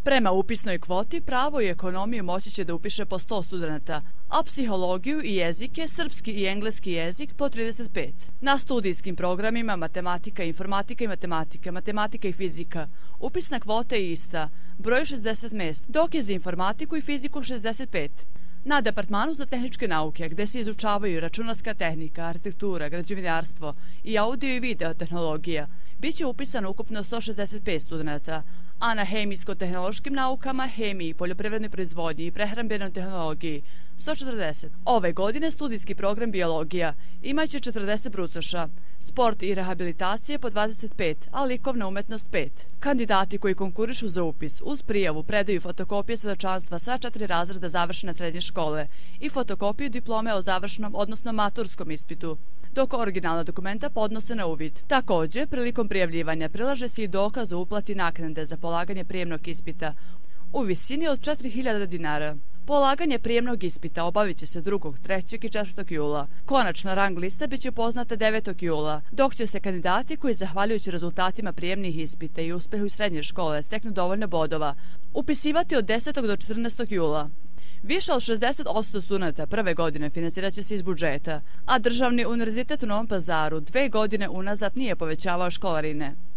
Prema upisnoj kvoti, pravo i ekonomiju moći će da upiše po 100 studenta, a psihologiju i jezike, srpski i engleski jezik po 35. Na studijskim programima matematika, informatika i matematika, matematika i fizika, upisna kvota je ista, broj 60 mesta, dok je za informatiku i fiziku 65. Na Departmanu za tehničke nauke, gde se izučavaju računarska tehnika, arhitektura, građevinarstvo i audio i video tehnologija, bit će upisano ukupno 165 studenta, a na hemijsko-tehnološkim naukama, hemiji, poljoprivrednoj proizvodnji i prehrambenoj tehnologiji 140. Ove godine studijski program biologija imaće 40 brucoša, sport i rehabilitacije po 25, a likovna umetnost 5. Kandidati koji konkurišu za upis uz prijavu predaju fotokopije svedočanstva sva 4 razreda završene srednje škole i fotokopiju diplome o završnom, odnosno maturskom ispitu, dok originalna dokumenta podnose na uvid. Takođe, prilikom prijavljivanja prilaže se i dokaz o uplati naknade za polaganje prijemnog ispita u visini od 4.000 dinara. Polaganje prijemnog ispita obavit će se 2., 3. i 4. jula. Konačna rang lista biće poznata 9. jula, dok će se kandidati koji zahvaljujući rezultatima prijemnih ispita i uspehu srednje škole steknu dovoljno bodova upisivati od 10. do 14. jula. Više od 60% studenta prve godine financirat će se iz budžeta, a Državni univerzitet u Novom Pazaru 2 godine unazad nije povećavao školarine.